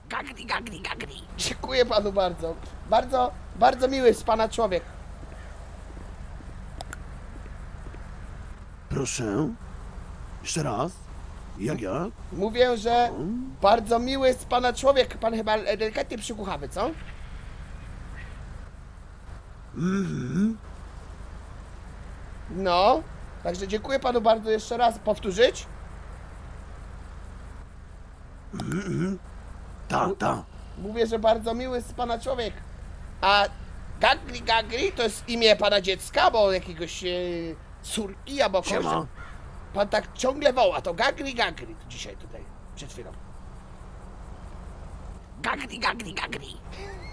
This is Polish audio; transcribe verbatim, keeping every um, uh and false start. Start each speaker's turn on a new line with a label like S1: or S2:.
S1: Gagri, gagri, gagri.
S2: Dziękuję panu bardzo. Bardzo, bardzo miły z pana człowiek.
S3: Proszę. Jeszcze raz. Jak ja?
S2: Mówię, że bardzo miły z pana człowiek. Pan chyba delikatnie przykuchawy, co?
S3: Mhm.
S2: No. Także dziękuję panu bardzo jeszcze raz. Powtórzyć?
S3: Mhm. Ta, ta.
S2: Mówię, że bardzo miły z pana człowiek. A Gagri Gagri to jest imię pana dziecka, albo jakiegoś e, córki, albo kogoś.
S3: Siema.
S2: Pan tak ciągle woła, to Gagri Gagri dzisiaj tutaj, przed chwilą.
S1: Gagri, gagri, gagri.